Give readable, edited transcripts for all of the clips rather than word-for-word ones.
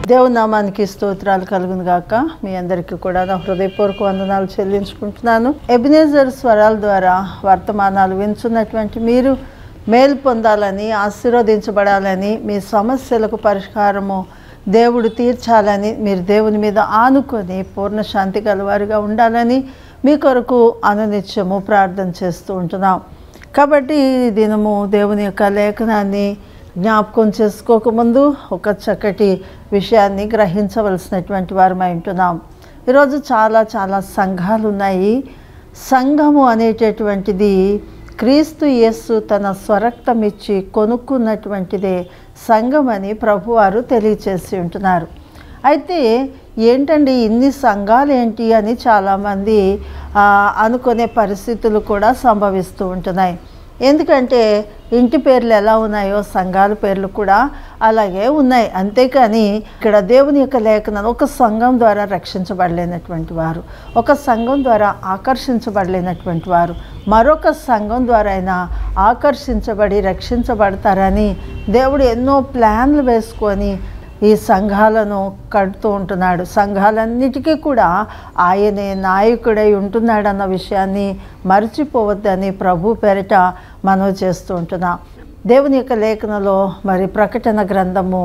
దేవుని నామానికి స్తోత్రాలు కలుగును గాక. మీ అందరికీ కూడా నా హృదయపూర్వక వందనాలు చెల్లించుకుంటున్నాను. ఎబినేజర్ స్వరాల ద్వారా వర్తమానాలు వింటున్నటువంటి మీరు మేలు పొందాలని, ఆశీర్వదించబడాలని, మీ సమస్యలకు పరిష్కారము దేవుడు తీర్చాలని, మీరు దేవుని మీద ఆనుకొని పూర్ణ శాంతి గలవారిగా ఉండాలని మీ కొరకు అనునిత్యము ప్రార్థన చేస్తూ ఉంటున్నాం. కాబట్టి ఈ దినము దేవుని యొక్క లేఖనాన్ని జ్ఞాపకం చేసుకోకముందు ఒక చక్కటి విషయాన్ని గ్రహించవలసినటువంటి వారమై ఉంటున్నాం. ఈరోజు చాలా సంఘాలు ఉన్నాయి. సంఘము అనేటటువంటిది క్రీస్తు యేసు తన స్వరక్తం ఇచ్చి కొనుక్కున్నటువంటిదే సంఘం అని ప్రభువారు తెలియచేసి ఉంటున్నారు. అయితే ఏంటండి ఇన్ని సంఘాలు ఏంటి అని చాలామంది అనుకునే పరిస్థితులు కూడా సంభవిస్తూ ఉంటున్నాయి. ఎందుకంటే ఇంటి పేర్లు ఎలా ఉన్నాయో సంఘాల పేర్లు కూడా అలాగే ఉన్నాయి. అంతేకాని ఇక్కడ దేవుని యొక్క లేఖనం ఒక సంఘం ద్వారా రక్షించబడలేనటువంటి వారు, ఒక సంఘం ద్వారా ఆకర్షించబడలేనటువంటి వారు మరొక సంఘం ద్వారా అయినా ఆకర్షించబడి రక్షించబడతారని దేవుడు ఎన్నో ప్లాన్లు వేసుకొని ఈ సంఘాలను కడుతూ ఉంటున్నాడు. సంఘాలన్నిటికీ కూడా ఆయనే నాయకుడై ఉంటున్నాడన్న విషయాన్ని మర్చిపోవద్దని ప్రభు పేరిట మనవి చేస్తూ ఉంటున్నాం. దేవుని యొక్క లేఖనంలో మరి ప్రకటన గ్రంథము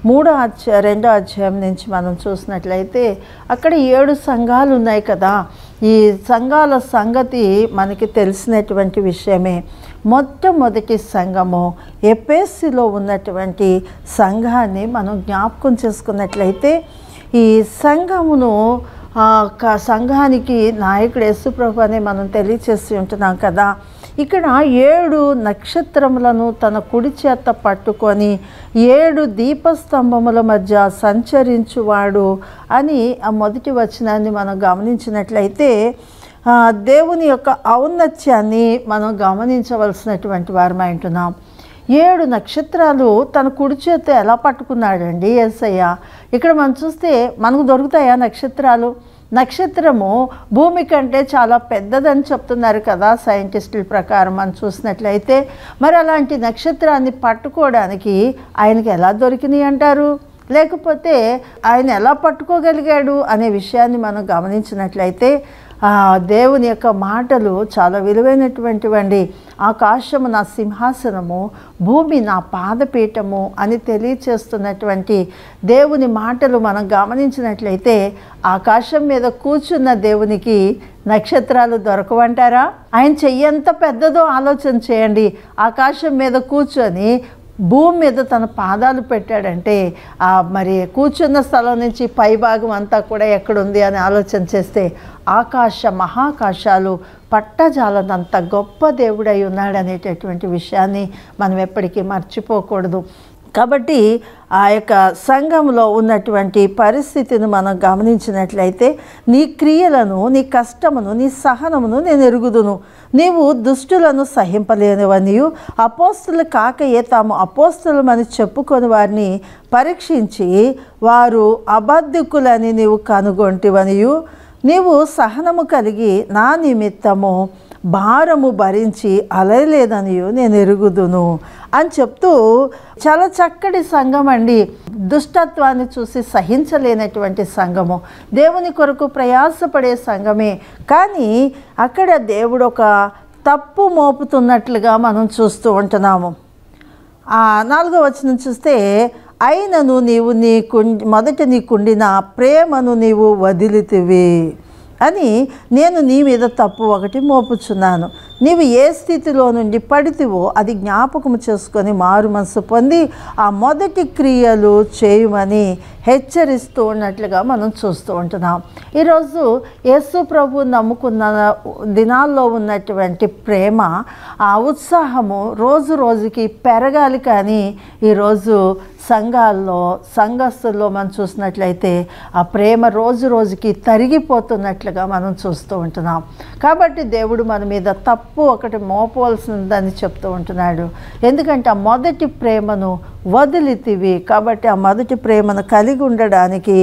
2వ అధ్యాయం నుంచి మనం చూసినట్లయితే అక్కడ 7 సంఘాలు ఉన్నాయి కదా. ఈ సంఘాల సంగతి మనకి తెలిసినటువంటి విషయమే. మొట్టమొదటి సంఘము ఎఫెసులో ఉన్నటువంటి సంఘాన్ని మనం జ్ఞాపకం చేసుకున్నట్లయితే ఈ సంఘమును సంఘానికి నాయకుడు యేసుప్రభు అని మనం తెలియచేసి ఉంటున్నాం కదా. ఇక్కడ 7 నక్షత్రములను తన కుడి చేత పట్టుకొని 7 దీపస్తంభముల మధ్య సంచరించువాడు అని ఆ మొదటి వచనాన్ని మనం గమనించినట్లయితే దేవుని యొక్క ఔన్నత్యాన్ని మనం గమనించవలసినటువంటి వారమై ఉంటున్నాం. 7 నక్షత్రాలు తన కుడి చేత ఎలా పట్టుకున్నాడండి యేసయ్య? ఇక్కడ మనం చూస్తే మనకు దొరుకుతాయా నక్షత్రాలు? నక్షత్రము భూమి కంటే చాలా పెద్దదని చెప్తున్నారు కదా సైంటిస్టుల ప్రకారం మనం చూసినట్లయితే. మరి అలాంటి నక్షత్రాన్ని పట్టుకోవడానికి ఆయనకి ఎలా దొరికినాయి అంటారు? లేకపోతే ఆయన ఎలా పట్టుకోగలిగాడు అనే విషయాన్ని మనం గమనించినట్లయితే దేవుని యొక్క మాటలు చాలా విలువైనటువంటివండి. ఆకాశము నా సింహాసనము, భూమి నా పాదపీఠము అని తెలియచేస్తున్నటువంటి దేవుని మాటలు మనం గమనించినట్లయితే ఆకాశం మీద కూర్చున్న దేవునికి నక్షత్రాలు దొరకవంటారా? ఆయన చెయ్యంత పెద్దదో ఆలోచన చేయండి. ఆకాశం మీద కూర్చొని భూమి మీద తన పాదాలు పెట్టాడంటే మరి కూర్చున్న స్థలం నుంచి పైభాగం అంతా కూడా ఎక్కడుంది అని ఆలోచన చేస్తే మహాకాశాలు పట్టజాలనంత గొప్ప దేవుడై ఉన్నాడనేటటువంటి విషయాన్ని మనం ఎప్పటికీ మర్చిపోకూడదు. కాబట్టి ఆ యొక్క సంఘంలో ఉన్నటువంటి పరిస్థితిని మనం గమనించినట్లయితే నీ క్రియలను, నీ కష్టమును, నీ సహనమును నేను ఎరుగుదును. నీవు దుష్టులను సహింపలేనివనియు అపోస్తులు కాకయే తాము అపోస్తులమని చెప్పుకొని వారిని పరీక్షించి వారు అబద్ధికులని నీవు కనుగొంటివనియు నీవు సహనము కలిగి నా నిమిత్తము భారము భరించి అలయలేదనియు నేను ఎరుగుదును అని చెప్తూ చాలా చక్కటి సంఘం అండి. దుష్టత్వాన్ని చూసి సహించలేనటువంటి సంఘము, దేవుని కొరకు ప్రయాసపడే సంఘమే. కానీ అక్కడ దేవుడు ఒక తప్పు మోపుతున్నట్లుగా మనం చూస్తూ ఉంటున్నాము. 4వ వచనం చూస్తే అయినను నీవు మొదట నీకుండిన ప్రేమను నీవు వదిలితివి అని నేను నీ మీద తప్పు ఒకటి మోపుచున్నాను. నీవు ఏ స్థితిలో నుండి పడితివో అది జ్ఞాపకం చేసుకొని మారు మనసు పొంది ఆ మొదటి క్రియలు చేయమని హెచ్చరిస్తూ ఉన్నట్లుగా మనం చూస్తూ ఉంటున్నాం. ఈరోజు యేసు ప్రభు నమ్ముకున్న దినాల్లో ఉన్నటువంటి ప్రేమ, ఆ ఉత్సాహము రోజు రోజుకి పెరగాలి. కానీ ఈరోజు సంఘస్థుల్లో మనం చూసినట్లయితే ఆ ప్రేమ రోజు రోజుకి తరిగిపోతున్నట్లుగా మనం చూస్తూ ఉంటున్నాం. కాబట్టి దేవుడు మన మీద తప్పు ఒకటి మోపవలసిందని చెప్తూ ఉంటున్నాడు. ఎందుకంటే ఆ మొదటి ప్రేమను వదిలితివి. కాబట్టి ఆ మొదటి ప్రేమను కలిగి ఉండడానికి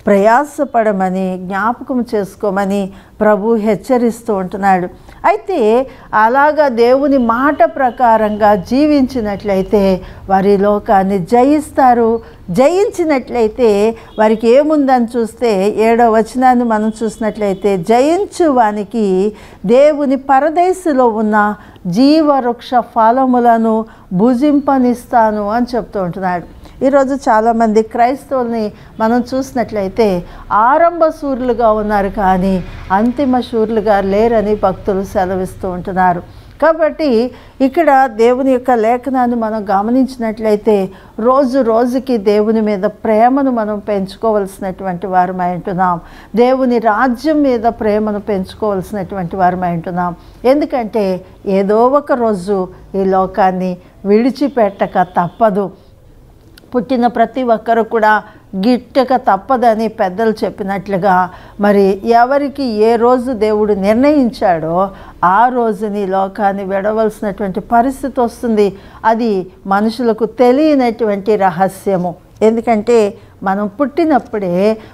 ప్రయాసపడమని జ్ఞాపకం చేసుకోమని ప్రభు హెచ్చరిస్తూ ఉంటున్నాడు. అయితే అలాగా దేవుని మాట ప్రకారంగా జీవించినట్లయితే వారి లోకాన్ని జయిస్తారు. జయించినట్లయితే వారికి ఏముందని చూస్తే 7వ వచనాన్ని మనం చూసినట్లయితే, జయించు వానికి దేవుని పరదేశులో ఉన్న జీవవృక్ష ఫలములను భుజింపనిస్తాను అని చెప్తూ ఉంటున్నాడు. ఈరోజు చాలామంది క్రైస్తవుల్ని మనం చూసినట్లయితే ఆరంభ శూరులుగా ఉన్నారు, కానీ అంతిమ శూరులుగా లేరని భక్తులు సెలవిస్తూ ఉంటున్నారు. కాబట్టి ఇక్కడ దేవుని యొక్క లేఖనాన్ని మనం గమనించినట్లయితే రోజు రోజుకి దేవుని మీద ప్రేమను మనం పెంచుకోవలసినటువంటి వారమై ఉంటున్నాం. దేవుని రాజ్యం మీద ప్రేమను పెంచుకోవలసినటువంటి వారమై ఉంటున్నాం. ఎందుకంటే ఏదో ఒక రోజు ఈ లోకాన్ని విడిచిపెట్టక తప్పదు. పుట్టిన ప్రతి ఒక్కరు కూడా గిట్టక తప్పదని పెద్దలు చెప్పినట్లుగా, మరి ఎవరికి ఏ రోజు దేవుడు నిర్ణయించాడో ఆ రోజుని లోకాన్ని విడవలసినటువంటి పరిస్థితి వస్తుంది. అది మనుషులకు తెలియనటువంటి రహస్యము. ఎందుకంటే మనం పుట్టినప్పుడే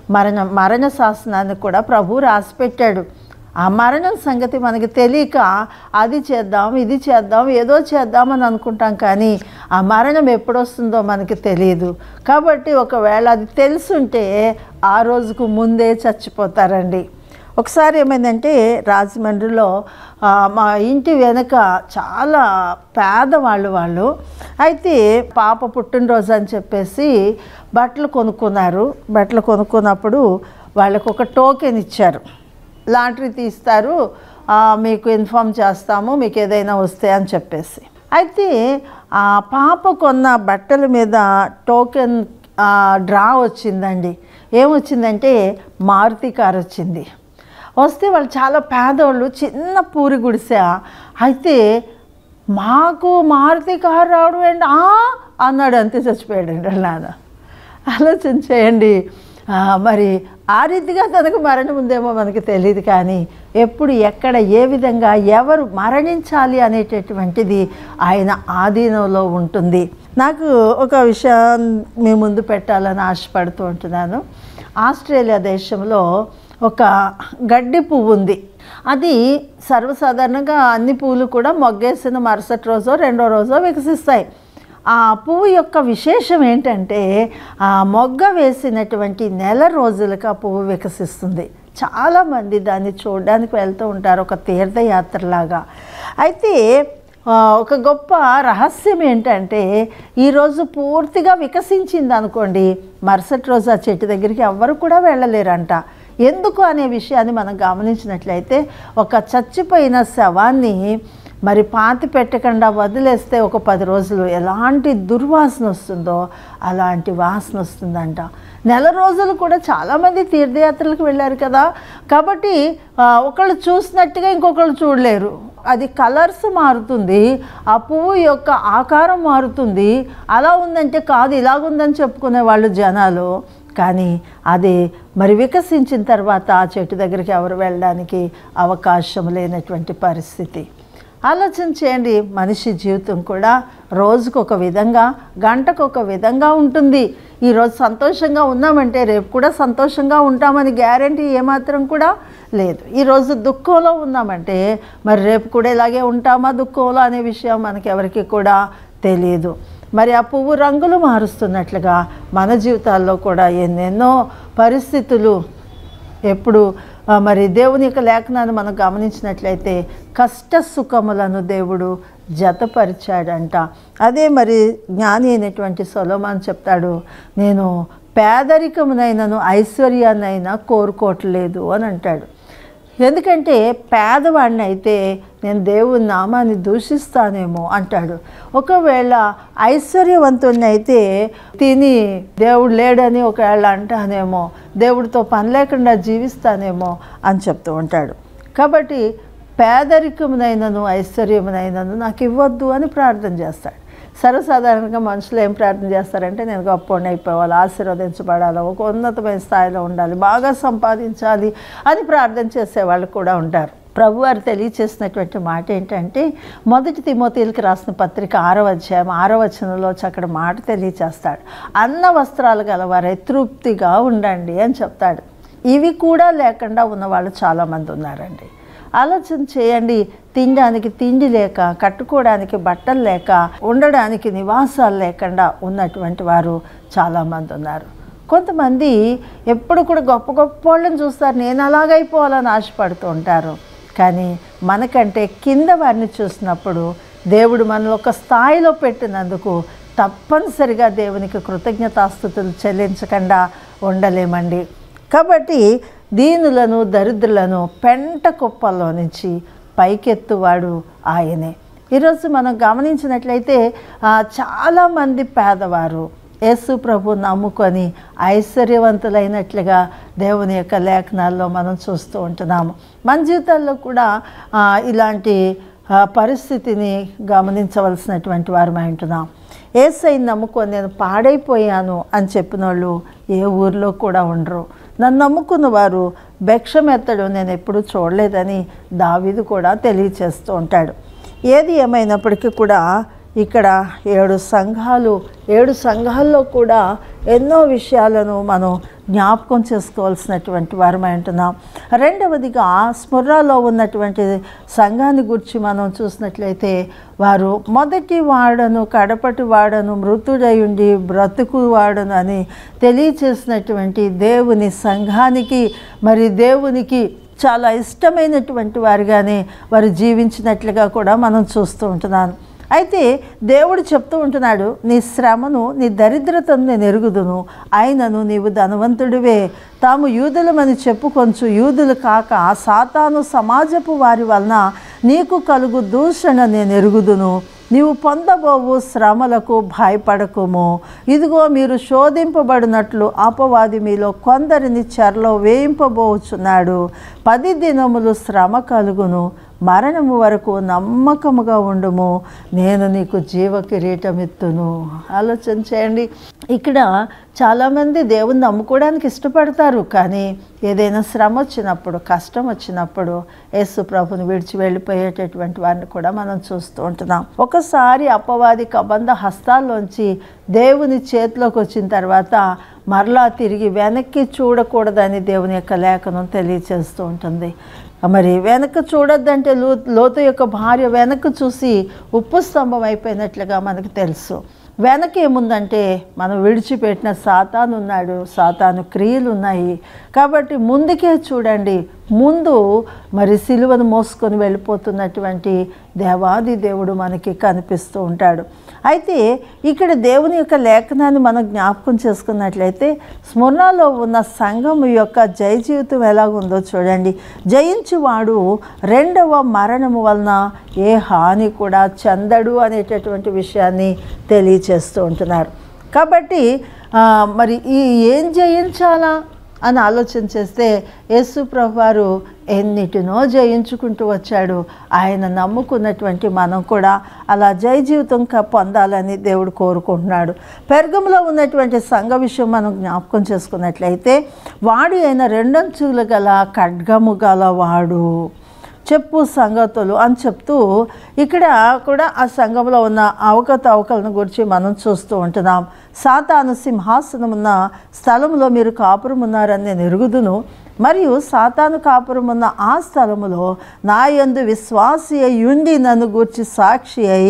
మరణ శాసనాన్ని కూడా ప్రభు రాసిపెట్టాడు. ఆ మరణం సంగతి మనకి తెలియక అది చేద్దాం, ఇది చేద్దాం, ఏదో చేద్దామని అనుకుంటాం, కానీ ఆ మరణం ఎప్పుడొస్తుందో మనకి తెలియదు. కాబట్టి ఒకవేళ అది తెలుసుంటే ఆ రోజుకు ముందే చచ్చిపోతారండి. ఒకసారి ఏమైందంటే రాజమండ్రిలో మా ఇంటి వెనక చాలా పేదవాళ్ళు అయితే పాప పుట్టినరోజు అని చెప్పేసి బట్టలు కొనుక్కున్నారు. బట్టలు కొనుక్కున్నప్పుడు వాళ్ళకు ఒక టోకెన్ ఇచ్చారు. లాటరీ తీస్తారు, మీకు ఇన్ఫామ్ చేస్తాము మీకు ఏదైనా వస్తే అని చెప్పేసి. అయితే ఆ పాప కొన్న బట్టల మీద టోకెన్ డ్రా వచ్చిందండి. ఏమొచ్చిందంటే మారుతి కారు వచ్చింది. వస్తే వాళ్ళు చాలా పేదవాళ్ళు, చిన్న పూరి గుడిసె. అయితే మాకు మారుతి కారు రావడం ఏంటి అన్నాడు. అంతే చచ్చిపోయాడండి వాళ్ళ నాన్న. ఆలోచన చేయండి. మరి ఆ రీతిగా తనకు మరణం ఉందేమో మనకు తెలియదు, కానీ ఎప్పుడు ఎక్కడ ఏ విధంగా ఎవరు మరణించాలి అనేటటువంటిది ఆయన ఆధీనంలో ఉంటుంది. నాకు ఒక విషయం మీ ముందు పెట్టాలని ఆశపడుతూ ఉంటున్నాను. ఆస్ట్రేలియా దేశంలో ఒక గడ్డి పువ్వు ఉంది. అది సర్వసాధారణంగా అన్ని పువ్వులు కూడా మొగ్గేసిన మరుసటి రోజో రెండో రోజో వికసిస్తాయి. ఆ పువ్వు యొక్క విశేషం ఏంటంటే ఆ మొగ్గ వేసినటువంటి నెల రోజులకు ఆ పువ్వు వికసిస్తుంది. చాలామంది దాన్ని చూడడానికి వెళ్తూ ఉంటారు, ఒక తీర్థయాత్రలాగా. అయితే ఒక గొప్ప రహస్యం ఏంటంటే ఈరోజు పూర్తిగా వికసించింది అనుకోండి, మరుసటి రోజు ఆ చెట్టు దగ్గరికి ఎవ్వరు కూడా వెళ్ళలేరంట. ఎందుకు అనే విషయాన్ని మనం గమనించినట్లయితే, ఒక చచ్చిపోయిన శవాన్ని మరి పాతి పెట్టకుండా వదిలేస్తే ఒక 10 రోజులు ఎలాంటి దుర్వాసన వస్తుందో అలాంటి వాసన వస్తుందంట. నెల రోజులు కూడా చాలామంది తీర్థయాత్రలకు వెళ్ళారు కదా, కాబట్టి ఒకళ్ళు చూసినట్టుగా ఇంకొకళ్ళు చూడలేరు. అది కలర్స్ మారుతుంది, ఆ పువ్వు యొక్క ఆకారం మారుతుంది. అలా ఉందంటే కాదు ఇలాగుందని చెప్పుకునే వాళ్ళు జనాలు. కానీ అది మరి వికసించిన తర్వాత ఆ చెట్టు దగ్గరికి ఎవరు వెళ్ళడానికి అవకాశం లేనటువంటి పరిస్థితి. ఆలోచన చేయండి. మనిషి జీవితం కూడా రోజుకొక విధంగా, గంటకొక విధంగా ఉంటుంది. ఈరోజు సంతోషంగా ఉన్నామంటే రేపు కూడా సంతోషంగా ఉంటామని గ్యారంటీ ఏమాత్రం కూడా లేదు. ఈరోజు దుఃఖంలో ఉన్నామంటే మరి రేపు కూడా ఇలాగే ఉంటామా దుఃఖంలో అనే విషయం మనకి ఎవరికి కూడా తెలియదు. మరి ఆ పువ్వు రంగులు మారుస్తున్నట్లుగా మన జీవితాల్లో కూడా ఎన్నెన్నో పరిస్థితులు ఎప్పుడు మరి దేవుని యొక్క లేఖనాన్ని మనం గమనించినట్లయితే కష్ట సుఖములను దేవుడు జతపరిచాడంట. అదే మరి జ్ఞాని అయినటువంటి సొలొమోను చెప్తాడు, నేను పేదరికమునైనను ఐశ్వర్యాన్నైనా కోరుకోవట్లేదు అని అంటాడు. ఎందుకంటే పేదవాడిని అయితే నేను దేవుని నామాన్ని దూషిస్తానేమో అంటాడు. ఒకవేళ ఐశ్వర్యవంతుడిని అయితే తిని దేవుడు లేడని ఒకవేళ అంటానేమో, దేవుడితో పని లేకుండా జీవిస్తానేమో అని చెప్తూ ఉంటాడు. కాబట్టి పేదరికమునైనను ఐశ్వర్యమునైనను నాకు ఇవ్వద్దు అని ప్రార్థన చేస్తాడు. సర్వసాధారణంగా మనుషులు ఏం ప్రార్థన చేస్తారంటే నేను గొప్పవాడిని అయిపోవాలి, ఆశీర్వదించబడాలి, ఒక ఉన్నతమైన స్థాయిలో ఉండాలి, బాగా సంపాదించాలి అని ప్రార్థన చేసేవాళ్ళు కూడా ఉంటారు. ప్రభువారు తెలియచేసినటువంటి మాట ఏంటంటే, మొదటి తిమోతీయులకు రాసిన పత్రిక 6వ అధ్యాయం 6వ వచనంలో చక్కటి మాట తెలియచేస్తాడు. అన్న వస్త్రాలు గలవారై తృప్తిగా ఉండండి అని చెప్తాడు. ఇవి కూడా లేకుండా ఉన్నవాళ్ళు చాలామంది ఉన్నారండి. ఆలోచన చేయండి. తినడానికి తిండి లేక, కట్టుకోవడానికి బట్టలు లేక, ఉండడానికి నివాసాలు లేకుండా ఉన్నటువంటి వారు చాలామంది ఉన్నారు. కొంతమంది ఎప్పుడు కూడా గొప్ప గొప్ప వాళ్ళని చూస్తారు, నేను అలాగైపోవాలని ఆశపడుతూ ఉంటారు. కానీ మనకంటే కింద వారిని చూసినప్పుడు దేవుడు మనల్ని ఒక స్థాయిలో పెట్టినందుకు తప్పనిసరిగా దేవునికి కృతజ్ఞతాస్తుతులు చెల్లించకుండా ఉండలేమండి. కాబట్టి దీనులను దరిద్రులను పెంట కుప్పల్లో నుంచి పైకెత్తువాడు ఆయనే. ఈరోజు మనం గమనించినట్లయితే చాలామంది పేదవారు యేసు ప్రభు నమ్ముకొని ఐశ్వర్యవంతులైనట్లుగా దేవుని యొక్క లేఖనాల్లో మనం చూస్తూ ఉంటున్నాము. మన జీవితాల్లో కూడా ఇలాంటి పరిస్థితిని గమనించవలసినటువంటి వారమై ఉంటున్నాం. యేసయ్యని నమ్ముకొని నేను పాడైపోయాను అని చెప్పిన వాళ్ళు ఏ ఊరిలో కూడా ఉండరు. నన్ను నమ్ముకున్న వారు భిక్షం ఎత్తడం నేను ఎప్పుడూ చూడలేదని దావీదు కూడా తెలియచేస్తూ ఉంటాడు. ఏది ఏమైనప్పటికీ కూడా ఇక్కడ 7 సంఘాల్లో కూడా ఎన్నో విషయాలను మనం జ్ఞాపకం చేసుకోవాల్సినటువంటి వారమై ఉంటున్నాం. రెండవదిగా స్ముర్రాలో ఉన్నటువంటి సంఘాన్ని గురించి మనం చూసినట్లయితే వారు మొదటి వాడను కడపటి వాడను మృతుడై ఉండి బ్రతుకు వాడను అని తెలియచేసినటువంటి దేవుని సంఘానికి మరి దేవునికి చాలా ఇష్టమైనటువంటి వారిగానే వారు జీవించినట్లుగా కూడా మనం చూస్తూ ఉంటున్నాను. అయితే దేవుడు చెప్తూ ఉంటున్నాడు, నీ శ్రమను నీ దరిద్రతను నేను ఎరుగుదును, అయినను నీవు ధనవంతుడివే. తాము యూదులమని చెప్పుకొంచు యూదులు కాక సాతాను సమాజపు వారి వలన నీకు కలుగు దూషణ నేను ఎరుగుదును. నీవు పొందబోవు శ్రమలకు భయపడకుము. ఇదిగో మీరు శోధింపబడినట్లు అపవాది మీలో కొందరిని చెరలో వేయింపబోచున్నాడు. 10 దినములు శ్రమ కలుగును, మరణము వరకు నమ్మకముగా ఉండుము, నేను నీకు జీవ కిరీటం ఇత్తును. ఆలోచన చేయండి. ఇక్కడ చాలామంది దేవుని నమ్ముకోవడానికి ఇష్టపడతారు, కానీ ఏదైనా శ్రమ వచ్చినప్పుడు, కష్టం వచ్చినప్పుడు యేసు ప్రభుని విడిచి వెళ్ళిపోయేటటువంటి వారిని కూడా మనం చూస్తూ ఉంటున్నాం. ఒకసారి అపవాది కబంధ హస్తాల్లోంచి దేవుని చేతిలోకి వచ్చిన తర్వాత మరలా తిరిగి వెనక్కి చూడకూడదని దేవుని యొక్క లేఖనం తెలియచేస్తూ ఉంటుంది. మరి వెనక్కి చూడొద్దంటే లోతు యొక్క భార్య వెనక్కి చూసి ఉప్పు స్తంభం అయిపోయినట్లుగా మనకు తెలుసు. వెనక ఏముందంటే మనం విడిచిపెట్టిన సాతాను ఉన్నాడు, సాతాను క్రియలు ఉన్నాయి. కాబట్టి ముందుకే చూడండి. ముందు మరి సిలువను మోసుకొని వెళ్ళిపోతున్నటువంటి దేవాది దేవుడు మనకి కనిపిస్తూ ఉంటాడు. అయితే ఇక్కడ దేవుని యొక్క లేఖనాన్ని మనం జ్ఞాపకం చేసుకున్నట్లయితే స్మరణలో ఉన్న సంఘం యొక్క జయ జీవితం ఎలాగుందో చూడండి. జయించువాడు రెండవ మరణము వలన ఏ హాని కూడా చెందడు అనేటటువంటి విషయాన్ని తెలియచేస్తూ ఉంటున్నారు. కాబట్టి మరి ఏం జయించాలా అని ఆలోచన చేస్తే యేసు ప్రభువారు ఎన్నిటినో జయించుకుంటూ వచ్చాడు. ఆయన నమ్ముకున్నటువంటి మనం కూడా అలా జయ జీవితం పొందాలని దేవుడు కోరుకుంటున్నాడు. పెర్గములో ఉన్నటువంటి సంఘ విషయం మనం జ్ఞాపకం చేసుకున్నట్లయితే వాడు అయిన 2 అంచులు గల ఖడ్గము గలవాడు చెప్పు సంగతులు అని చెప్తూ ఇక్కడ కూడా ఆ సంఘంలో ఉన్న అవకతవకలను గురించి మనం చూస్తూ ఉంటున్నాం. సాతాను సింహాసనం ఉన్న స్థలంలో మీరు కాపురం ఉన్నారని నేను ఎరుగుదును, మరియు సాతాను కాపురం ఉన్న ఆ స్థలములో నా యందు విశ్వాసి అయ్యుండి నన్ను గూర్చి సాక్షి అయి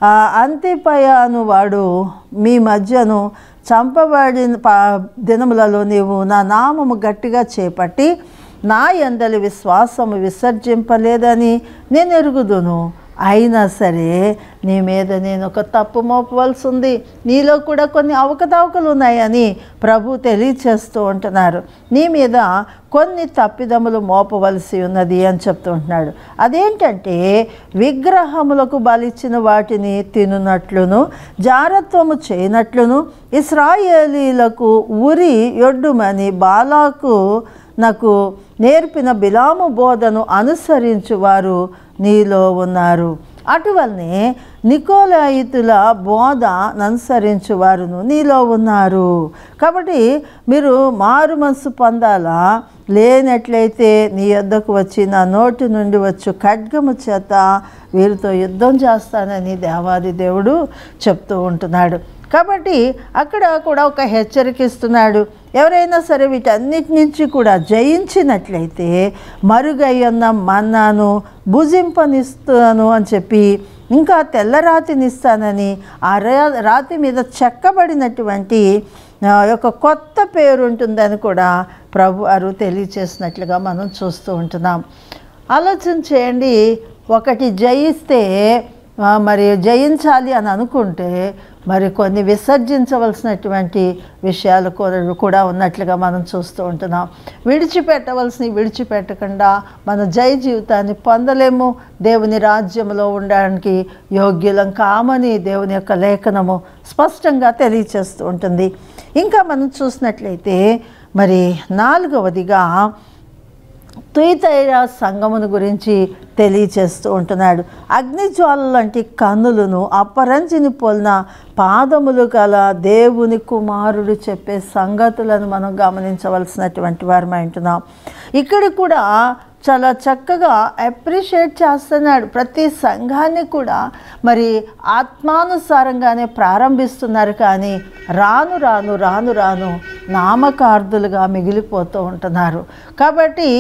అంతిపయాను వాడు మీ మధ్యను చంపబడిన దినములలో నీవు నా నామము గట్టిగా చేపట్టి నా యందలి విశ్వాసము విసర్జింపలేదని నేను ఎరుగుదును. అయినా సరే నీ మీద నేను ఒక తప్పు మోపవలసి ఉంది, నీలో కూడా కొన్ని అవకతవకలు ఉన్నాయని ప్రభు తెలియచేస్తూ ఉంటున్నారు. నీ మీద కొన్ని తప్పిదములు మోపవలసి ఉన్నది అని చెప్తూ ఉంటున్నాడు. అదేంటంటే విగ్రహములకు బలిచ్చిన వాటిని తినునట్లును జారత్వము చేయనట్లును ఇశ్రాయేలీలకు ఉరి యొడ్డుమని బాలాకు నాకు నేర్పిన బిలాము బోధను అనుసరించువారు నీలో ఉన్నారు. అటువలనే నికోలాయితుల బోధ అనుసరించువారును నీలో ఉన్నారు. కాబట్టి మీరు మారు మనసు పొందాలా, లేనట్లయితే నీ యొద్దకు వచ్చి నా నోటి నుండి వచ్చు ఖడ్గము చేత వీరితో యుద్ధం చేస్తానని దేవాది దేవుడు చెప్తూ ఉంటున్నాడు. కాబట్టి అక్కడ కూడా ఒక హెచ్చరిక ఇస్తున్నాడు. ఎవరైనా సరే వీటన్నిటి నుంచి కూడా జయించినట్లయితే మరుగయ్యున్న మన్నాను భుజింపనిస్తాను అని చెప్పి, ఇంకా తెల్లరాతినిస్తానని, ఆ రాతి మీద చెక్కబడినటువంటి ఒక కొత్త పేరు ఉంటుందని కూడా ప్రభు వారు తెలియచేసినట్లుగా మనం చూస్తూ ఉంటున్నాం. ఆలోచన చేయండి, ఒకటి జయిస్తే మరి జయించాలి అని అనుకుంటే మరి కొన్ని విసర్జించవలసినటువంటి విషయాలు కూడా ఉన్నట్లుగా మనం చూస్తూ ఉంటున్నాం. విడిచిపెట్టవలసినవి విడిచిపెట్టకుండా మన జయ జీవితాన్ని పొందలేము. దేవుని రాజ్యంలో ఉండడానికి యోగ్యులం కామని దేవుని యొక్క లేఖనము స్పష్టంగా తెలియచేస్తూ ఉంటుంది. ఇంకా మనం చూసినట్లయితే మరి 4వదిగా తుయితైర సంగమును గురించి తెలియచేస్తూ ఉంటున్నాడు. అగ్నిజ్వాల లాంటి కన్నులను అపరంజిని పోలిన పాదములు గల దేవుని కుమారుడు చెప్పే సంగతులను మనం గమనించవలసినటువంటి వారమై ఉంటున్నాం. ఇక్కడ కూడా చాలా చక్కగా అప్రిషియేట్ చేస్తున్నాడు. ప్రతి సంఘాన్ని కూడా మరి ఆత్మానుసారంగానే ప్రారంభిస్తున్నారు, కానీ రాను రాను రాను రాను నామకార్థులుగా మిగిలిపోతూ ఉంటున్నారు. కాబట్టి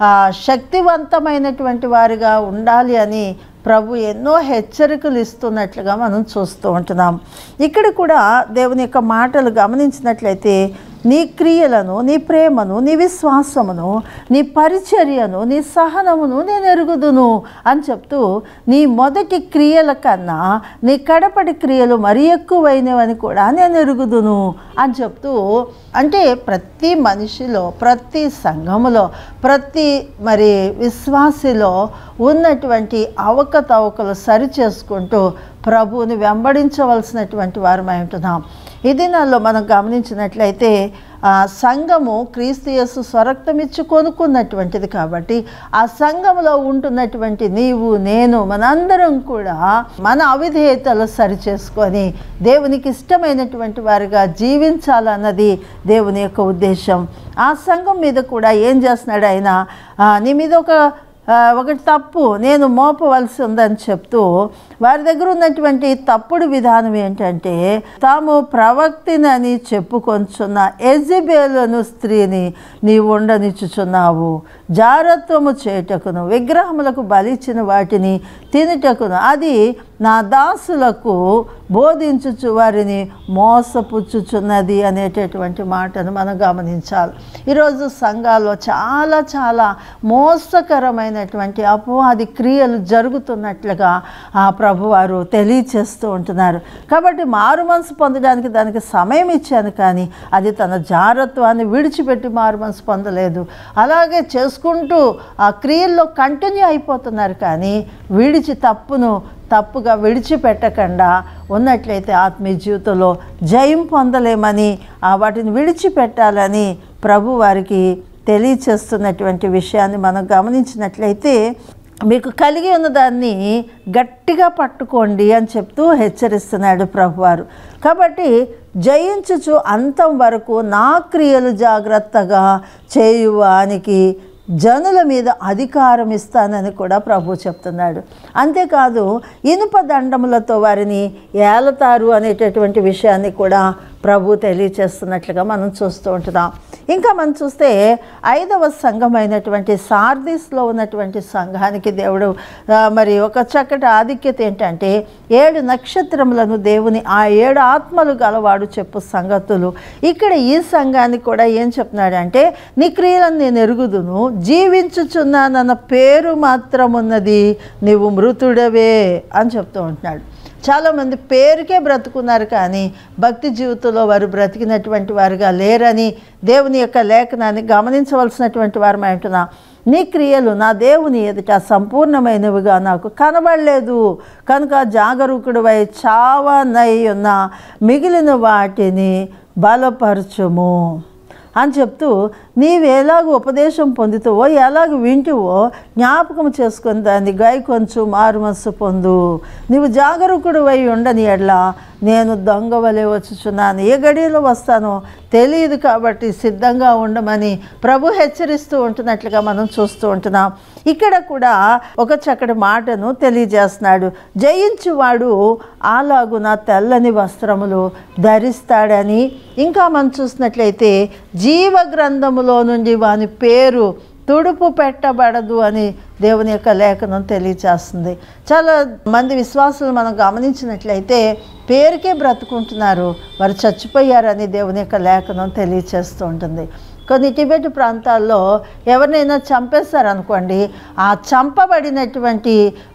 శక్తివంతమైనటువంటి వారిగా ఉండాలి అని ప్రభు ఎన్నో హెచ్చరికలు ఇస్తున్నట్లుగా మనం చూస్తూ ఉంటున్నాం. ఇక్కడ కూడా దేవుని యొక్క మాటలు గమనించినట్లయితే నీ క్రియలను, నీ ప్రేమను, నీ విశ్వాసమును, నీ పరిచర్యను, నీ సహనమును నేను ఎరుగుదును అని చెప్తూ, నీ మొదటి క్రియల కన్నా నీ కడపటి క్రియలు మరి ఎక్కువైనవని కూడా నేను ఎరుగుదును అని చెప్తూ, అంటే ప్రతి మనిషిలో, ప్రతి సంఘములో, ప్రతి మరి విశ్వాసిలో ఉన్నటువంటి అవకతవకలు సరిచేసుకుంటూ ప్రభువుని వెంబడించవలసినటువంటి వారమై ఉంటున్నాం. ఈ దినాల్లో మనం గమనించినట్లయితే సంఘము క్రీస్తు యేసు స్వరక్తం ఇచ్చి కొనుక్కున్నటువంటిది. కాబట్టి ఆ సంఘములో ఉంటున్నటువంటి నీవు, నేను, మనందరం కూడా మన అవిధేయతలు సరిచేసుకొని దేవునికి ఇష్టమైనటువంటి వారిగా జీవించాలన్నది దేవుని యొక్క ఉద్దేశం. ఆ సంఘం మీద కూడా ఏం చేస్తున్నాడు ఆయన, నీ మీద ఒకటి తప్పు నేను మోపవలసి ఉందని చెప్తూ, వారి దగ్గర ఉన్నటువంటి తప్పుడు విధానం ఏంటంటే, తాము ప్రవక్తినని చెప్పుకొంచున్న యెజబెలు స్త్రీని నీవు ఉండనిచ్చుచున్నావు, జారత్వము చేయుటకును విగ్రహములకు బలిచ్చిన వాటిని తినుటకును అది నా దాసులకు బోధించుచు వారిని మోసపుచ్చుచున్నది అనేటటువంటి మాటను మనం గమనించాలి. ఈరోజు సంఘాల్లో చాలా చాలా మోసకరమైనటువంటి అపవాది క్రియలు జరుగుతున్నట్లుగా ఆ ప్రభువారు తెలియచేస్తూ ఉంటున్నారు. కాబట్టి మారు మనసు పొందడానికి దానికి సమయం ఇచ్చాను, కానీ అది తన జారత్వాన్ని విడిచిపెట్టి మారు మనసు పొందలేదు. అలాగే చేసుకుంటూ ఆ క్రియల్లో కంటిన్యూ అయిపోతున్నారు, కానీ తప్పుగా విడిచిపెట్టకుండా ఉన్నట్లయితే ఆత్మీయ జీవితంలో జయం పొందలేమని, వాటిని విడిచిపెట్టాలని ప్రభు వారికి తెలియచేస్తున్నటువంటి విషయాన్ని మనం గమనించినట్లయితే, మీకు కలిగి ఉన్నదాన్ని గట్టిగా పట్టుకోండి అని చెప్తూ హెచ్చరిస్తున్నాడు ప్రభువారు. కాబట్టి జయించుచు అంతం వరకు నా క్రియలు జాగ్రత్తగా చేయువానికి జనుల మీద అధికారం ఇస్తానని కూడా ప్రభు చెప్తున్నాడు. అంతేకాదు ఇనుప దండములతో వారిని ఏలతారు అనేటటువంటి విషయాన్ని కూడా ప్రభు తెలియచేస్తున్నట్లుగా మనం చూస్తూ ఉంటున్నాం. ఇంకా మనం చూస్తే 5వ సంఘమైనటువంటి సార్దీస్లో ఉన్నటువంటి సంఘానికి దేవుడు మరి ఒక చక్కటి ఆధిక్యత ఏంటంటే, 7 నక్షత్రములను దేవుని ఆ 7 ఆత్మలు గలవాడు చెప్పు సంగతులు. ఇక్కడ ఈ సంఘానికి కూడా ఏం చెప్తున్నాడంటే, నీ క్రియలను నేను ఎరుగుదును, జీవించుచున్నానన్న పేరు మాత్రం ఉన్నది, నీవు మృతుడవే అని చెప్తూ ఉంటున్నాడు. చాలామంది పేరుకే బ్రతుకున్నారు, కానీ భక్తి జీవితంలో వారు బ్రతికినటువంటి వారుగా లేరని దేవుని యొక్క లేఖనాన్ని గమనించవలసినటువంటి వారమై ఉంటున్నాం. నీ క్రియలు నా దేవుని ఎదుట సంపూర్ణమైనవిగా నాకు కనబడలేదు కనుక జాగరూకుడివై చావనై ఉన్న మిగిలిన వాటిని బలపరచుము అని చెప్తూ, నీవు ఎలాగ ఉపదేశం పొందుతావో, ఎలాగ వింటువో జ్ఞాపకం చేసుకొని దాన్ని కొంచెం మారుమనస్సు పొందు. నీవు జాగరూకుడు అయి ఉండని ఎడ్ల నేను దొంగ వలె వచ్చుచున్నాను, ఏ గడియలో వస్తానో తెలియదు, కాబట్టి సిద్ధంగా ఉండమని ప్రభు హెచ్చరిస్తూ ఉంటున్నట్లుగా మనం చూస్తూ ఉంటున్నాం. ఇక్కడ కూడా ఒక చక్కటి మాటను తెలియజేస్తున్నాడు. జయించువాడు అలాగున తెల్లని వస్త్రములు ధరిస్తాడని. ఇంకా మనం చూసినట్లయితే జీవ గ్రంథములో నుండి వాని పేరు తుడుపు పెట్టబడదు అని దేవుని యొక్క లేఖనం తెలియచేస్తుంది. చాలా మంది విశ్వాసులు మనం గమనించినట్లయితే పేరుకే బ్రతుకుంటున్నారు, వారు చచ్చిపోయారని దేవుని యొక్క లేఖనం తెలియచేస్తూ ఉంటుంది. కొన్ని టిబెట్ ప్రాంతాల్లో ఎవరినైనా చంపేస్తారనుకోండి, ఆ చంపినటువంటి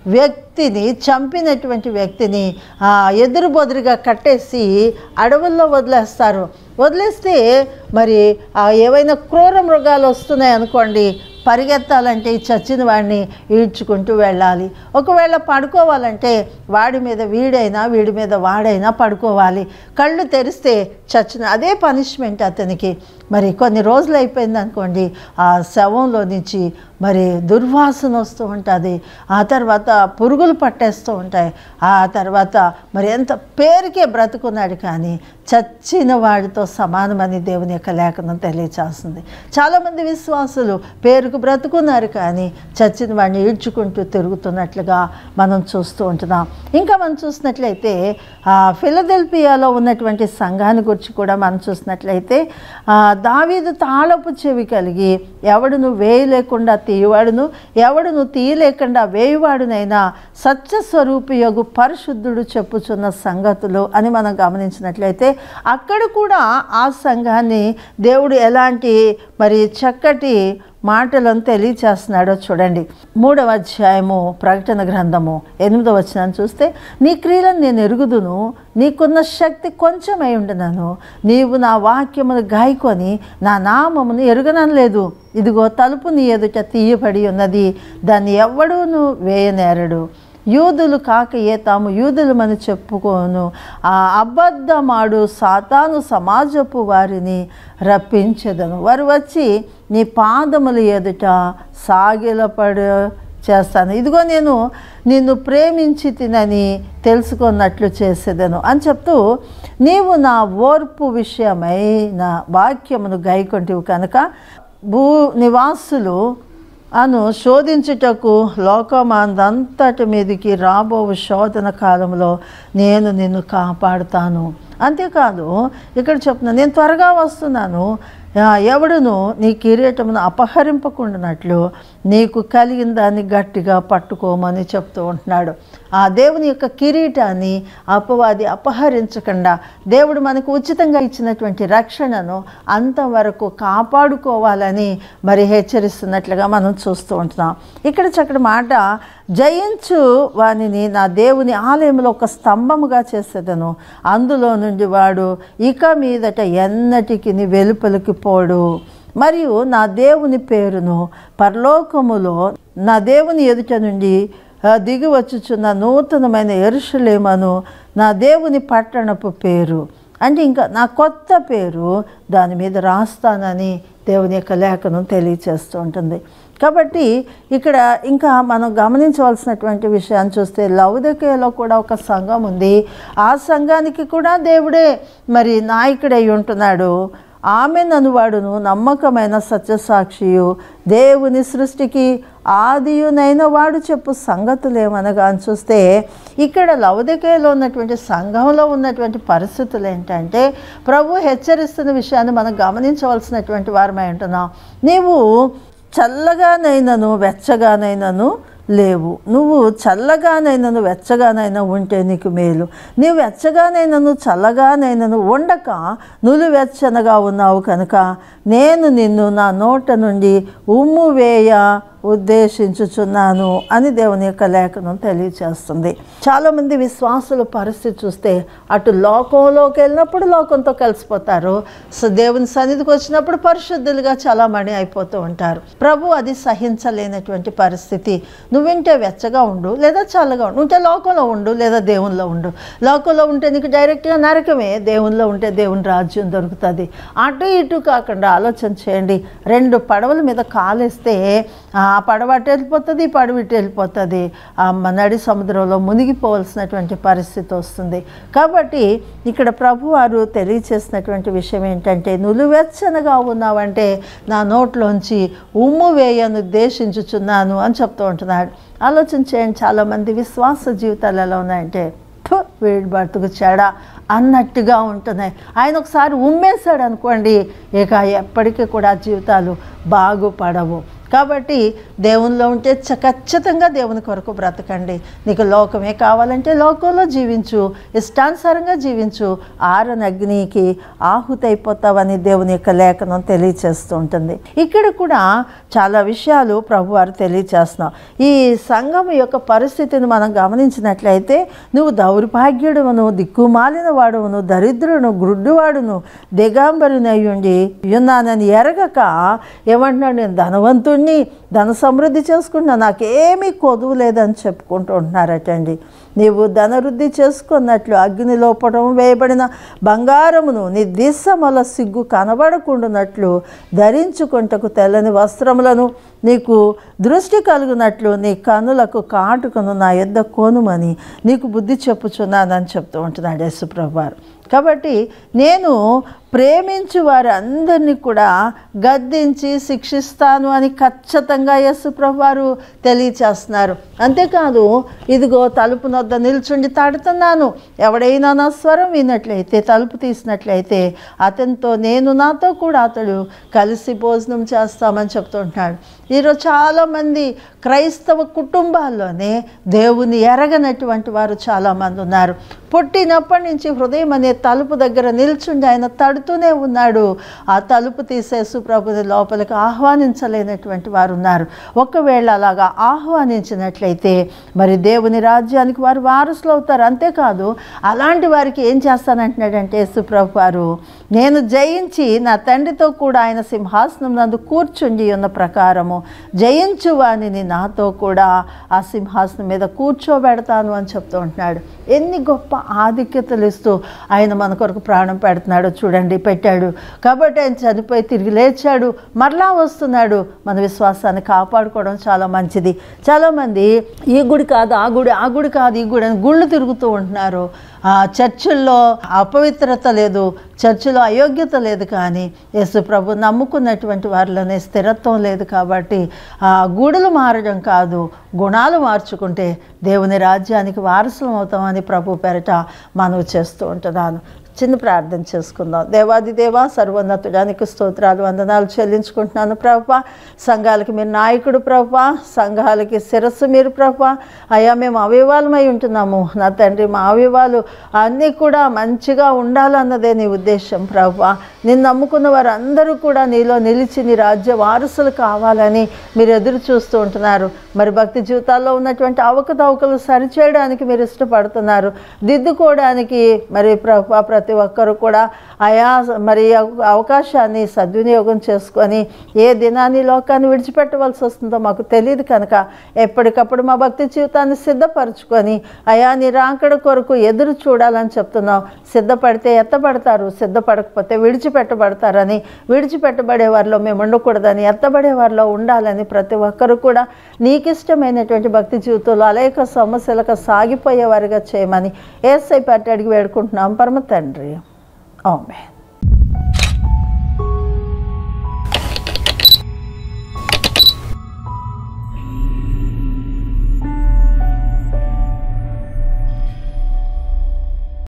వ్యక్తిని ఎదురు బొదురుగా కట్టేసి అడవుల్లో వదిలేస్తారు. వదిలేస్తే మరి ఏవైనా క్రూర మృగాలు వస్తున్నాయి అనుకోండి, పరిగెత్తాలంటే ఈ చచ్చిన వాడిని ఈడ్చుకుంటూ వెళ్ళాలి. ఒకవేళ పడుకోవాలంటే వాడి మీద వీడి మీద వాడైనా పడుకోవాలి. కళ్ళు తెరిస్తే చచ్చిన అదే పనిష్మెంట్ అతనికి. మరి కొన్ని రోజులు అయిపోయింది అనుకోండి, ఆ శవంలో నుంచి మరి దుర్వాసన వస్తూ ఉంటుంది, ఆ తర్వాత పురుగులు పట్టేస్తూ ఉంటాయి, ఆ తర్వాత మరి ఎంత పేరుకే బ్రతుకున్నాడు కానీ చచ్చిన వాడితో సమానమని దేవుని యొక్క లేఖనం తెలియచేస్తుంది. చాలామంది విశ్వాసులు పేరుకు బ్రతుకున్నారు కానీ చచ్చిన వాడిని ఈడ్చుకుంటూ తిరుగుతున్నట్లుగా మనం చూస్తూ ఉంటున్నాం. ఇంకా మనం చూసినట్లయితే ఫిలదెల్ఫియాలో ఉన్నటువంటి సంఘాన్ని గురించి కూడా మనం చూసినట్లయితే దావీదు తాళపు చెవి కలిగి ఎవడును వేయలేకుండా తీయవాడును, ఎవడును తీయలేకుండా వేయువాడునైనా సత్యస్వరూపియగు పరిశుద్ధుడు చెప్పుచున్న సంగతులు అని మనం గమనించినట్లయితే అక్కడ కూడా ఆ సంఘాన్ని దేవుడు ఎలాంటి మరి చక్కటి మాటలను తెలియచేస్తున్నాడో చూడండి. 3వ అధ్యాయము ప్రకటన గ్రంథము 8వ వచనాన్ని చూస్తే, నీ క్రియలను నేను ఎరుగుదును, నీకున్న శక్తి కొంచెమై ఉండనను, నీవు నా వాక్యమును గాయకొని నా నామమును ఎరుగనలేదు. ఇదిగో తలుపు నీ ఎదుట తీయబడి ఉన్నది, దాన్ని ఎవ్వడూను వేయనేరడు. యూదులు కాకయే తాము యూదులమని చెప్పుకోను ఆ అబద్ధమాడు సాతాను సమాజపు వారిని రప్పించెదను. వారు వచ్చి నీ పాదముల ఎదుట సాగిలపడ చేస్తాను. ఇదిగో నేను నిన్ను ప్రేమించి తినని తెలుసుకున్నట్లు చేసేదను అని చెప్తూ, నీవు నా ఓర్పు విషయమై నా వాక్యమును గైకొంటివి కనుక భూ నివాసులు శోధించుటకు లోకమందంతటి మీదికి రాబో శోధన కాలంలో నేను నిన్ను కాపాడుతాను. అంతేకాదు ఇక్కడ చెప్తున్నాను, నేను త్వరగా వస్తున్నాను, ఎవడును నీ కిరీటమును అపహరింపకుండానట్లు నీకు కలిగిన దాన్ని గట్టిగా పట్టుకోమని చెప్తూ ఉంటున్నాడు. ఆ దేవుని యొక్క కిరీటాన్ని అపవాది అపహరించకుండా దేవుడు మనకు ఉచితంగా ఇచ్చినటువంటి రక్షణను అంతవరకు కాపాడుకోవాలని మరి హెచ్చరిస్తున్నట్లుగా మనం చూస్తూ ఉంటున్నాం. ఇక్కడ చక్కటి మాట, జయించు వానిని నా దేవుని ఆలయంలో ఒక స్తంభముగా చేసేదను, అందులో నుండి వాడు ఇక మీదట ఎన్నటికి వెలుపలికి పోడు. మరియు నా దేవుని పేరును పరలోకములో నా దేవుని ఎదుట నుండి దిగి వచ్చుచున్న నూతనమైన యెరూషలేమును నా దేవుని పట్టణపు పేరు అంటే ఇంకా నా కొత్త పేరు దాని మీద రాస్తానని దేవుని యొక్క లేఖనం తెలియచేస్తూ ఉంటుంది. కాబట్టి ఇక్కడ ఇంకా మనం గమనించవలసినటువంటి విషయాన్ని చూస్తే లవొదికయలో కూడా ఒక సంఘం ఉంది. ఆ సంఘానికి కూడా దేవుడే మరి నాయకుడై ఉంటున్నాడు. ఆమె ననువాడును నమ్మకమైన సత్యసాక్షియు దేవుని సృష్టికి ఆదియునైన వాడు చెప్పు సంగతులు ఏమనగా అని చూస్తే ఇక్కడ లవొదికయలో ఉన్నటువంటి సంఘంలో ఉన్నటువంటి పరిస్థితులు ఏంటంటే ప్రభు హెచ్చరిస్తున్న విషయాన్ని మనం గమనించవలసినటువంటి వారమై ఉంటున్నాం. నీవు చల్లగానైనను వెచ్చగానైనను లేవు. నువ్వు చల్లగానైనను వెచ్చగానైనా ఉంటే నీకు మేలు. నీవు వెచ్చగానైనను చల్లగానైనను ఉండక నులివెచ్చనగా ఉన్నావు కనుక నేను నిన్ను నా నోట నుండి ఉమ్ము వేయ ఉద్దేశించుచున్నాను అని దేవుని యొక్క లేఖనం తెలియచేస్తుంది. చాలామంది విశ్వాసుల పరిస్థితి చూస్తే అటు లోకంలోకి వెళ్ళినప్పుడు లోకంతో కలిసిపోతారు, దేవుని సన్నిధికి వచ్చినప్పుడు పరిశుద్ధులుగా చాలామంది అయిపోతూ ఉంటారు. ప్రభు అది సహించలేనటువంటి పరిస్థితి. నువ్వింటే వెచ్చగా ఉండు లేదా చల్లగా ఉండు, ఉంటే లోకంలో ఉండు లేదా దేవునిలో ఉండు. లోకంలో ఉంటే నీకు డైరెక్ట్గా నరకమే, దేవునిలో ఉంటే దేవుని రాజ్యం దొరుకుతుంది. అటు ఇటు కాకుండా ఆలోచన చేయండి. 2 పడవల మీద కాలేస్తే ఆ పడవ అటు వెళ్ళిపోతుంది, ఈ పడవ ఇటు వెళ్ళిపోతుంది. ఆ నడి సముద్రంలో మునిగిపోవలసినటువంటి పరిస్థితి వస్తుంది. కాబట్టి ఇక్కడ ప్రభువారు తెలియచేసినటువంటి విషయం ఏంటంటే, నులువెచ్చనగా ఉన్నావంటే నా నోట్లోంచి ఉమ్ము వేయను ఉద్దేశించుచున్నాను అని చెప్తూ ఉంటున్నాడు. ఆలోచన చేయండి, చాలామంది విశ్వాస జీవితాలు ఎలా ఉన్నాయంటే వీడి బతుకు చెడా అన్నట్టుగా ఉంటున్నాయి. ఆయన ఒకసారి ఉమ్మేశాడు అనుకోండి, ఇక ఎప్పటికీ కూడా జీవితాలు బాగుపడవు. కాబట్టి దేవునిలో ఉంటే ఖచ్చితంగా దేవుని కొరకు బ్రతకండి. నీకు లోకమే కావాలంటే లోకంలో జీవించు, ఇష్టానుసారంగా జీవించు, ఆరనగ్నికి ఆహుతైపోతావని దేవుని యొక్క లేఖనం తెలియచేస్తూ ఉంటుంది. ఇక్కడ కూడా చాలా విషయాలు ప్రభువారు తెలియచేస్తున్నాం. ఈ సంఘం యొక్క పరిస్థితిని మనం గమనించినట్లయితే, నువ్వు దౌర్భాగ్యుడును, దిక్కుమాలిన వాడును, దరిద్రును, గుడ్డివాడును, దిగాంబరునయ్యుండి ఉన్నానని ఎరగక ఏమంటున్నాడు, నేను ధనవంతుడిని, ధన సమృద్ధి చేసుకుంటున్నా, నాకేమీ కొదువు లేదని చెప్పుకుంటూ ఉంటున్నారటండి. నీవు ధనవృద్ధి చేసుకున్నట్లు అగ్ని లోపడం వేయబడిన బంగారమును నీ దిశమల సిగ్గు కనబడకుండానట్లు ధరించుకుంటకు తెల్లని వస్త్రములను నీకు దృష్టి కలుగునట్లు నీ కనులకు కాటుకను నా యొద్ద కొనుమని నీకు బుద్ధి చెప్పుచున్నానని చెప్తూ ఉంటున్నాడు యేసుప్రభువారు. కాబట్టి నేను ప్రేమించు వారందరినీ కూడా గద్దించి శిక్షిస్తాను అని ఖచ్చితంగా యేసుప్రభువారు తెలియచేస్తున్నారు. అంతేకాదు, ఇదిగో తలుపు నొద్ద నిల్చుండి తడుతున్నాను, ఎవడైనా నా స్వరం విన్నట్లయితే, తలుపు తీసినట్లయితే అతనితో నేను, నాతో కూడా అతడు కలిసి భోజనం చేస్తామని చెప్తుంటున్నాడు. ఈరోజు చాలామంది క్రైస్తవ కుటుంబాల్లోనే దేవుని ఎరగనటువంటి వారు చాలామంది ఉన్నారు. పుట్టినప్పటి నుంచి హృదయం అనే తలుపు దగ్గర నిల్చుండి ఆయన తడుతూనే ఉన్నాడు. ఆ తలుపు తీసేసు ప్రభుని లోపలికి ఆహ్వానించలేనటువంటి వారు ఉన్నారు. ఒకవేళ అలాగా ఆహ్వానించినట్లయితే మరి దేవుని రాజ్యానికి వారు వారసులు అవుతారు. అంతేకాదు, అలాంటి వారికి ఏం చేస్తానంటున్నాడంటే యేసుప్రభు వారు, నేను జయించి నా తండ్రితో కూడా ఆయన సింహాసనం నందు కూర్చుండి ఉన్న ప్రకారము జయించు వానిని నాతో కూడా ఆ సింహాసనం మీద కూర్చోబెడతాను అని చెప్తూ ఉంటున్నాడు. ఎన్ని గొప్ప ఆధిక్యతలు ఇస్తూ ఆయన మన కొరకు ప్రాణం పెడుతున్నాడో చూడండి, పెట్టాడు. కాబట్టి ఆయన చనిపోయి తిరిగి లేచాడు, మరలా వస్తున్నాడు. మన విశ్వాసాన్ని కాపాడుకోవడం చాలా మంచిది. చాలామంది ఈ గుడి కాదు ఆ గుడి, ఆ గుడి కాదు ఈ గుడి అని గుళ్ళు తిరుగుతూ ఉంటున్నారు. చర్చిల్లో అపవిత్రత లేదు, చర్చిలో అయోగ్యత లేదు, కానీ యేసు ప్రభు నమ్ముకున్నటువంటి వారిలోనే స్థిరత్వం లేదు. కాబట్టి గుడులు మారడం కాదు, గుణాలు మార్చుకుంటే దేవుని రాజ్యానికి వారసులం అవుతామని ప్రభు పేరట మనవి చేస్తూ ఉంటున్నాను. చిన్న ప్రార్థన చేసుకుందాం. దేవాది దేవా, సర్వోన్నతుడానికి స్తోత్రాలు వందనాలు చెల్లించుకుంటున్నాను ప్రభువా. సంఘాలకి మీరు నాయకుడు ప్రభువా, సంఘాలకి శిరస్సు మీరు ప్రభువా. అయ్యా, మేము అవయవాలమై ఉంటున్నాము నా తండ్రి. మా అవయవాలు అన్నీ కూడా మంచిగా ఉండాలన్నదే నీ ఉద్దేశం ప్రభువా. నిన్ను నమ్ముకున్న వారందరూ కూడా నీలో నిలిచి నీ రాజ్య వారసులు కావాలని మీరు ఎదురు చూస్తూ ఉంటున్నారు. మరి భక్తి జీవితాల్లో ఉన్నటువంటి అవకతవకలు సరిచేయడానికి మీరు ఇష్టపడుతున్నారు, దిద్దుకోవడానికి మరి ప్రభువా ప్రతి ఒక్కరు కూడా ఆయా మరి అవకాశాన్ని సద్వినియోగం చేసుకొని ఏ దినాన్ని లోకాన్ని విడిచిపెట్టవలసి వస్తుందో మాకు తెలియదు కనుక ఎప్పటికప్పుడు మా భక్తి జీవితాన్ని సిద్ధపరచుకొని అయా నీ రాకడ కొరకు ఎదురు చూడాలని చెప్తున్నాం. సిద్ధపడితే ఎత్తబడతారు, సిద్ధపడకపోతే విడిచిపెట్టబడతారని, విడిచిపెట్టబడే వారిలో మేము ఉండకూడదని, ఎత్తబడే వారిలో ఉండాలని ప్రతి ఒక్కరు కూడా నీకు ఇష్టమైనటువంటి భక్తి జీవితంలో అనేక సమస్యలకు సాగిపోయేవారిగా చేయమని యేసయ్య పేరిట అడిగి వేడుకుంటున్నాం పరమ తండ్రి. ఆమేన్.